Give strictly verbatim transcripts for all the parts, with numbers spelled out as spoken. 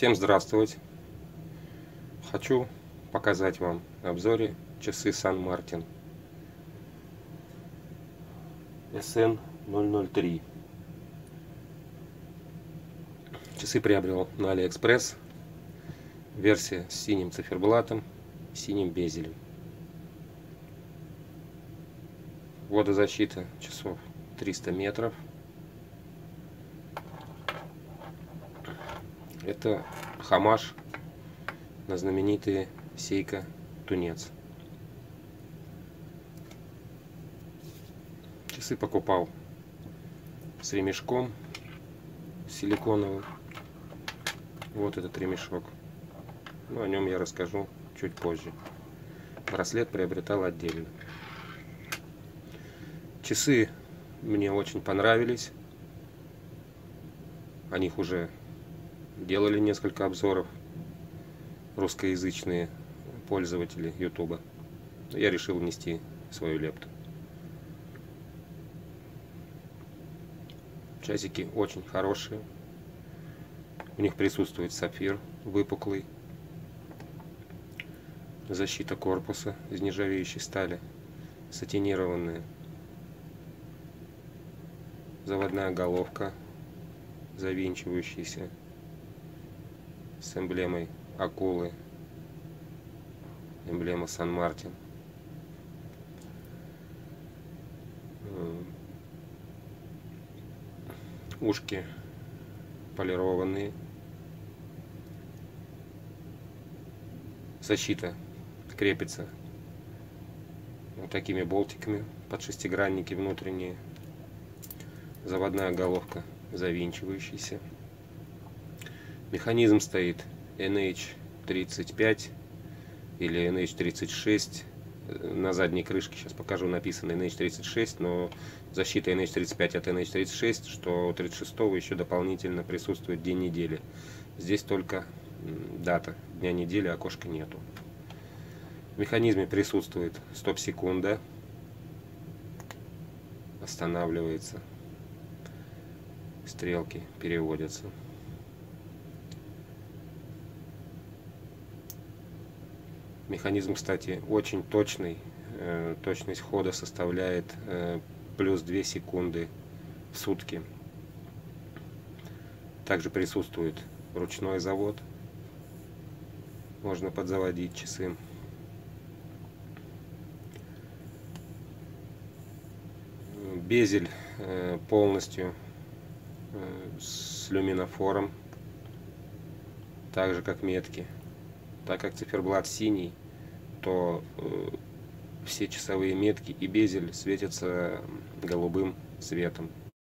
Всем здравствовать! Хочу показать вам в обзоре часы Сан Мартин эс эн ноль ноль три. Часы приобрел на Алиэкспресс. Версия с синим циферблатом, синим безелем. Водозащита часов триста метров. Это хомаж на знаменитые Сейко Тунец. Часы покупал с ремешком силиконовым. Вот этот ремешок. Ну, о нем я расскажу чуть позже. Браслет приобретал отдельно. Часы мне очень понравились. О них уже делали несколько обзоров русскоязычные пользователи ютуба. Я решил внести свою лепту. Часики очень хорошие. У них присутствует сапфир выпуклый. Защита корпуса из нержавеющей стали. Сатинированная. Заводная головка, завинчивающаяся, с эмблемой акулы, эмблема Сан Мартин. Ушки полированные. Защита крепится вот такими болтиками под шестигранники внутренние. Заводная головка завинчивающаяся. Механизм стоит эн эйч тридцать пять или эн эйч тридцать шесть. На задней крышке сейчас покажу, написано эн эйч тридцать шесть, но защита эн эйч тридцать пять от эн эйч тридцать шесть, что у тридцать шестого еще дополнительно присутствует день недели. Здесь только дата дня недели, окошка нету. В механизме присутствует стоп-секунда. Останавливается. Стрелки переводятся. Механизм, кстати, очень точный. Точность хода составляет плюс две секунды в сутки. Также присутствует ручной завод. Можно подзаводить часы. Безель полностью с люминофором, так же как метки. Так как циферблат синий, то э, все часовые метки и безель светятся голубым цветом.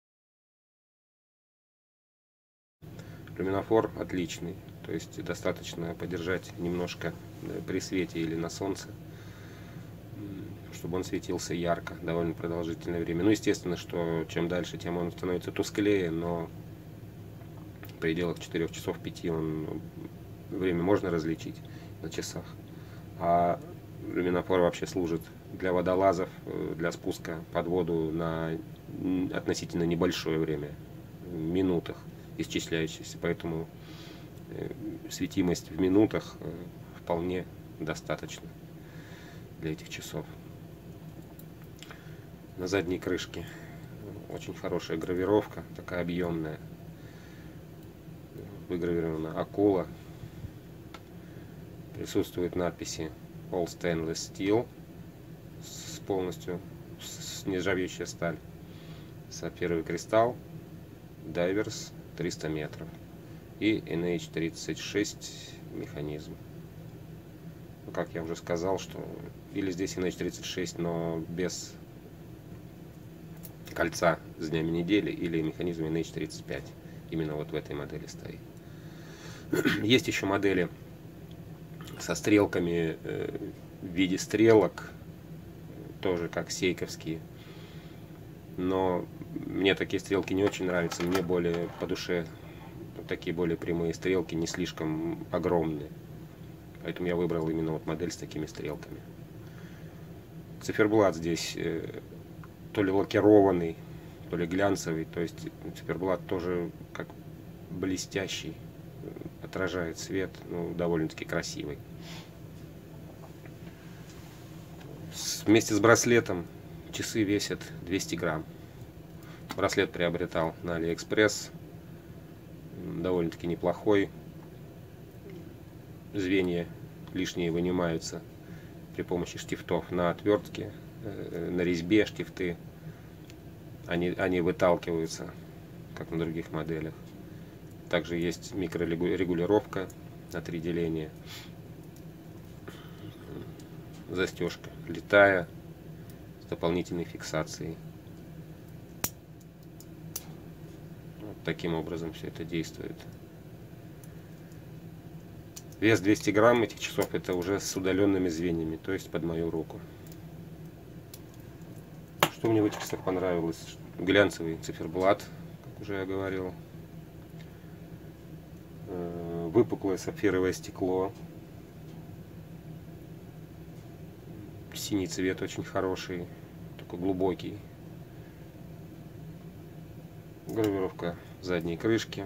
Люминофор отличный, то есть достаточно подержать немножко при свете или на солнце, чтобы он светился ярко довольно продолжительное время. Ну, естественно, что чем дальше, тем он становится тусклее, но в пределах четырёх часов, пяти он время можно различить на часах. А люминофор вообще служит для водолазов, для спуска под воду на относительно небольшое время, в минутах исчисляющееся, поэтому светимость в минутах вполне достаточно для этих часов. На задней крышке очень хорошая гравировка, такая объемная. Выгравирована акула. Присутствуют надписи All Stainless Steel, с полностью с нержавеющая сталь. Сапфировый кристалл, Divers триста метров и эн эйч тридцать шесть механизм. Ну, как я уже сказал, что или здесь эн эйч тридцать шесть, но без кольца с днями недели, или механизм эн эйч тридцать пять. Именно вот в этой модели стоит. Есть еще модели со стрелками э, в виде стрелок, тоже как сейковские. Но мне такие стрелки не очень нравятся. Мне более по душе такие более прямые стрелки, не слишком огромные. Поэтому я выбрал именно вот модель с такими стрелками. Циферблат здесь э, то ли лакированный, то ли глянцевый, то есть циферблат тоже как блестящий, отражает свет, ну, довольно-таки красивый. С, вместе с браслетом часы весят двести грамм. Браслет приобретал на Алиэкспресс, довольно-таки неплохой. Звенья лишние вынимаются при помощи штифтов на отвертке, на резьбе штифты. Они, они выталкиваются, как на других моделях. Также есть микрорегулировка на три деления. Застежка литая с дополнительной фиксацией. Вот таким образом все это действует. Вес двести грамм этих часов, это уже с удаленными звеньями, то есть под мою руку. Что мне в этих часах понравилось? Глянцевый циферблат, как уже я говорил. Выпуклое сапфировое стекло. Синий цвет очень хороший, такой глубокий. Гравировка задней крышки.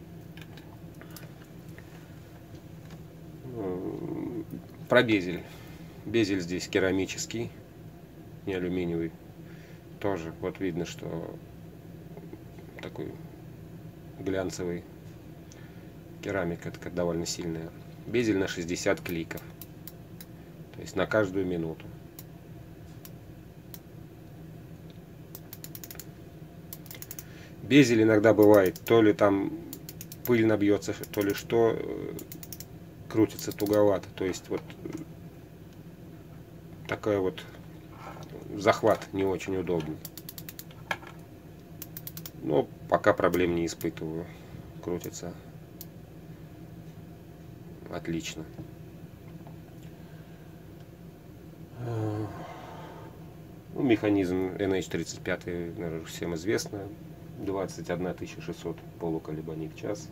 Про безель. Безель здесь керамический, не алюминиевый. Тоже вот видно, что такой глянцевый. Керамика такая довольно сильная. Безель на шестьдесят кликов. То есть на каждую минуту. Безель иногда бывает, то ли там пыль набьется, то ли что, крутится туговато. То есть вот такой вот захват не очень удобный. Но пока проблем не испытываю. Крутится отлично. Ну, механизм эн эйч тридцать пять, наверное, всем известно. двадцать одна тысяча шестьсот полуколебаний в час.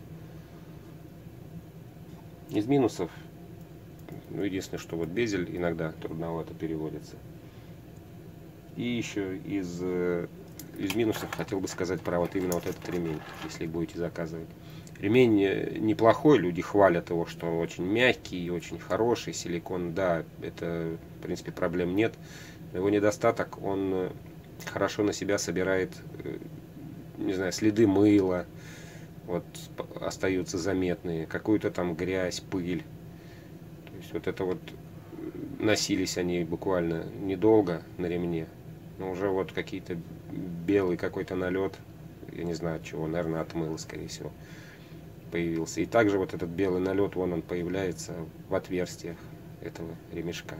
Из минусов, ну, единственное, что вот безель иногда трудновато переводится. И еще из, из минусов хотел бы сказать про вот именно вот этот ремень, если будете заказывать. Ремень неплохой, люди хвалят его, что очень мягкий, очень хороший, силикон, да, это, в принципе, проблем нет. Его недостаток, он хорошо на себя собирает, не знаю, следы мыла, вот, остаются заметные, какую-то там грязь, пыль. То есть вот это вот, носились они буквально недолго на ремне, но уже вот какие-то белый какой-то налет, я не знаю от чего, наверное, от мыла, скорее всего, появился. И также вот этот белый налет, вон он появляется в отверстиях этого ремешка.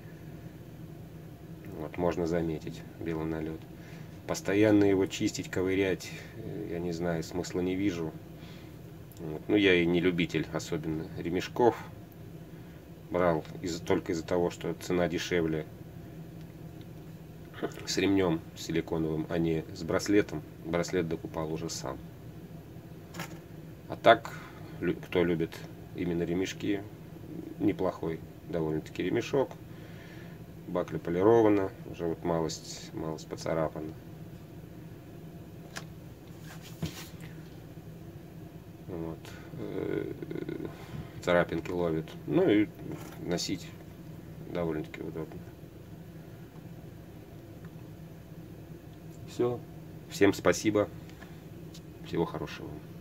Вот, можно заметить белый налет. Постоянно его чистить, ковырять, я не знаю, смысла не вижу. Вот. Ну, я и не любитель особенно ремешков. Брал из только из-за того, что цена дешевле с ремнем силиконовым, а не с браслетом. Браслет докупал уже сам. А так, кто любит именно ремешки, неплохой довольно-таки ремешок. Бакля полирована, уже вот малость, малость поцарапана. Вот. Царапинки ловит. Ну и носить довольно-таки удобно. Все. Всем спасибо. Всего хорошего.